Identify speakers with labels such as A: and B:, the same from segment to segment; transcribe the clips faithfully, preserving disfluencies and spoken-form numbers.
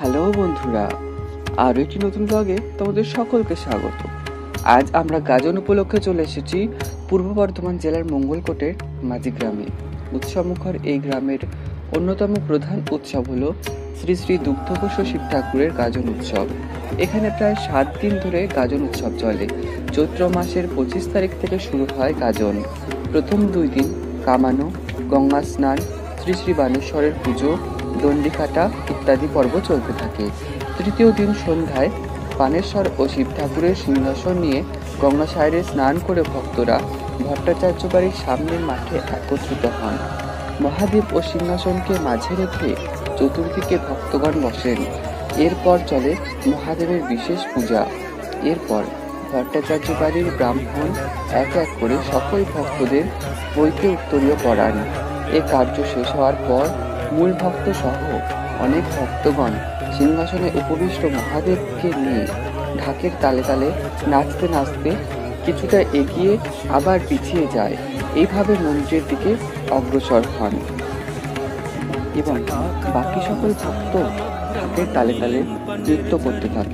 A: Hello বন্ধুরা, আরও একটি নতুন ব্লগে তোমাদের সকলকে স্বাগত। আজ আমরা গাজন উপলক্ষে চলে এসেছি পূর্ব বর্ধমান জেলার মঙ্গলকোটের মাঝিগ্রামে। উৎসবমুখর এই গ্রামের অন্যতম প্রধান উৎসব হলো শ্রী শ্রী দুগ্ধঘোষ শিব ঠাকুরের গাজন উৎসব। এখানে প্রায় সাত দিন ধরে গাজন উৎসব চলে। চৈত্র মাসের পঁচিশ তারিখ থেকে শুরু হয় গাজন। প্রথম দুই দিন কামানো, গঙ্গা স্নান, শ্রী শ্রী বানেশ্বরের পুজো, দণ্ডিকাটা ইত্যাদি পর্ব চলতে থাকে। তৃতীয় দিন সন্ধ্যায় বানেশ্বর ও শিব ঠাকুরের সিংহাসন নিয়ে গঙ্গাসাগরে স্নান করে ভক্তরা ভট্টাচার্য বাড়ির সামনের মাঠে একত্রিত হন। মহাদেব ও সিংহাসনকে মাঝে রেখে চতুর্দিকে ভক্তগণ বসেন। এরপর চলে মহাদেবের বিশেষ পূজা। এরপর ভট্টাচার্য বাড়ির ব্রাহ্মণ এক এক করে সকল ভক্তদের বইতে উত্তরীয় পড়ান। এ কার্য শেষ হওয়ার পর মূল ভক্ত সহ অনেক ভক্তগণ সিংহাসনে উপবিষ্ট মহাদেবকে নিয়ে ঢাকের তালে তালে নাচতে নাচতে কিছুটা এগিয়ে আবার পিছিয়ে যায়। এইভাবে মন্দিরের দিকে অগ্রসর হন এবং বাকি সকল ভক্ত ঢাকের তালে তালে নৃত্য করতে থাকে।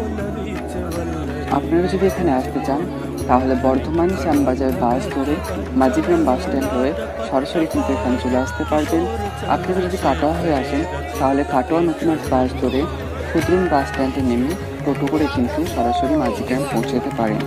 A: আপনারা যদি এখানে আসতে চান তাহলে বর্ধমান শ্যামবাজার বাস ধরে মাঝিগ্রাম বাস স্ট্যান্ড হয়ে সরাসরি কিন্তু এখানে চলে আসতে পারবেন। আপনারা যদি কাটোয়া হয়ে আসেন তাহলে কাটোয়া নতুন বাস ধরে ক্ষুদ্রুন বাস স্ট্যান্ডে নেমে টোটো করে কিন্তু সরাসরি মাঝিগ্রাম পৌঁছে যেতে পারেন।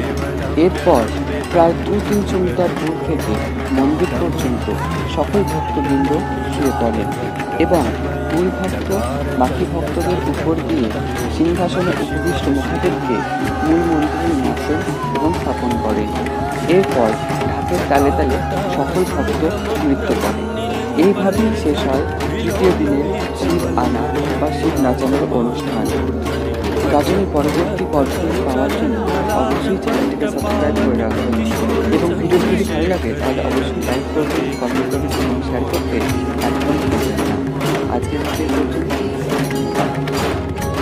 A: এরপর প্রায় দু তিনশো মিটার দূর থেকে মন্দির পর্যন্ত সকল ভক্তবৃন্দ শুয়ে পড়েন এবং মূল ভক্ত বাকি ভক্তদের উপর দিয়ে সিংহাসনে উপবিষ্ট মহাদেবকে মূল মন্দিরে নিয়ে আসেন এবং স্থাপন করেন। এরপর ঢাকের তালে তালে সকল ভক্ত নৃত্য করে। এইভাবেই শেষ হয় তৃতীয় দিনের শিব আনা বা শিব নাচানোর অনুষ্ঠান। গাজনের পরবর্তী পর্বগুলি পাওয়ার জন্য অবশ্যই চ্যানেলটিকে সাবস্ক্রাইব করে রাখবেন এবং ভিডিওটি যদি ভালো লাগে তাহলে অবশ্যই লাইক করবেন, কমেন্ট করবেন এবং শেয়ার করতে একদম ভুলবেন না। আজকের ভিডিও পর্যন্ত।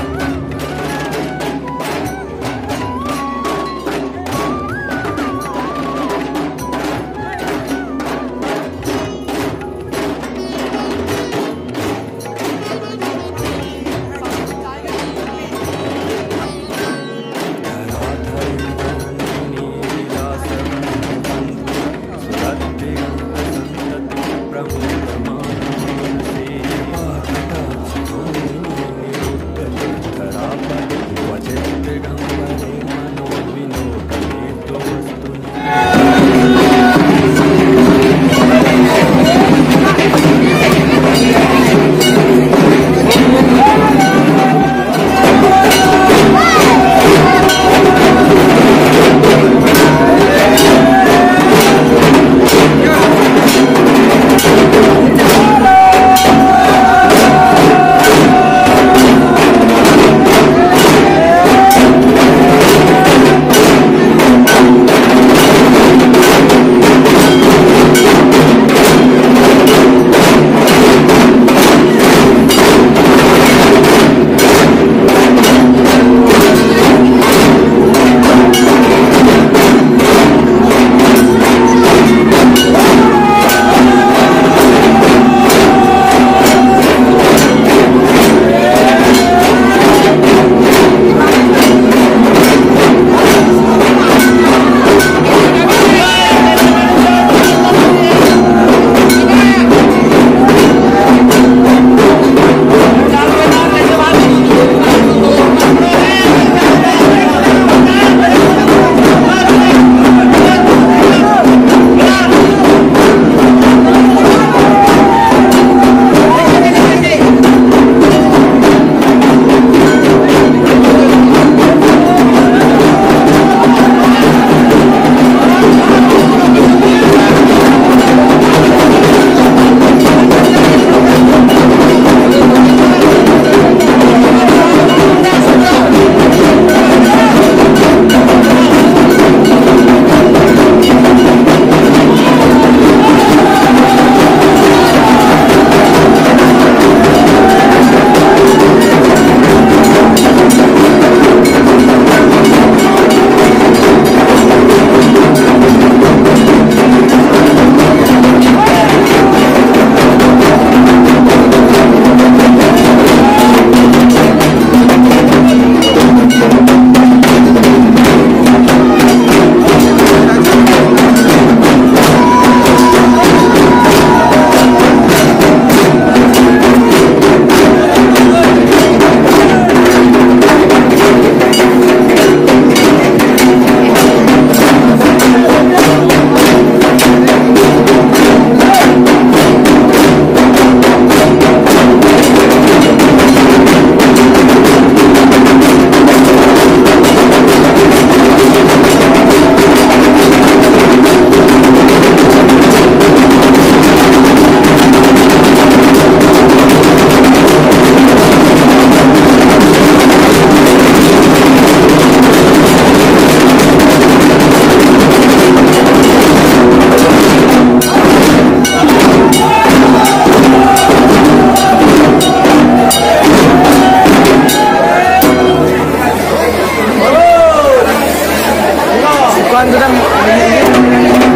B: Cuando